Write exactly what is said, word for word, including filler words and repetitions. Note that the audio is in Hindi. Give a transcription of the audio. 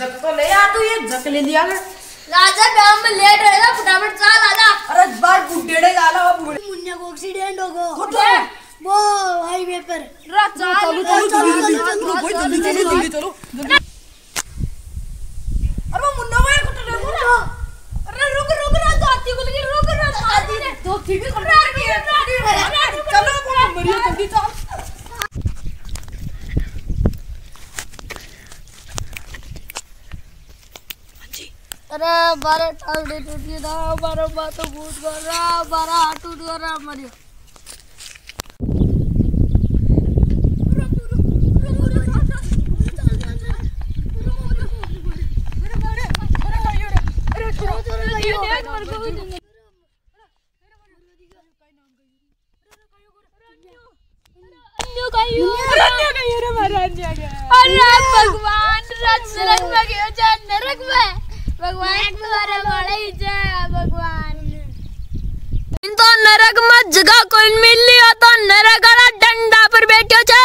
जग तो ले यार, तू ये जग ले लिया कर। राजा काम में लेट रहेगा, फटाफट चल आजा। अरे बार बुड्ढेड़े गाला वो बुड्ढे मुन्ने को एक्सीडेंट हो गया कुछ वो हाईवे पर। चलो चलो चलो भाई जल्दी जल्दी जल्दी चलो। अरे वो मुन्ना भाई कुछ देखो। अरे रुक रुक ना, जाती को लेके रुक ना, जाती रे तो ठीक है। चलो मरिया जल्दी चल। अरे बारह टांगे टूट गया था, बारह बातों फूट गया, बारह हाथ टूट गया मरियो। अरे भगवान रच नरक में भगवान तुम्हारे बड़े जय भगवान। इन तो नरक में जगह कोई मिल लिया तो नरक डंडा पर बैठो।